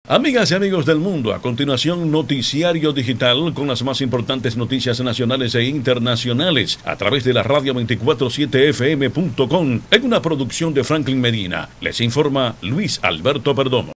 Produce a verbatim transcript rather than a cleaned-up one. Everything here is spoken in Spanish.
Amigas y amigos del mundo, a continuación Noticiario Digital con las más importantes noticias nacionales e internacionales a través de la radio veinticuatro siete F M punto com en una producción de Franklin Medina. Les informa Luis Alberto Perdomo.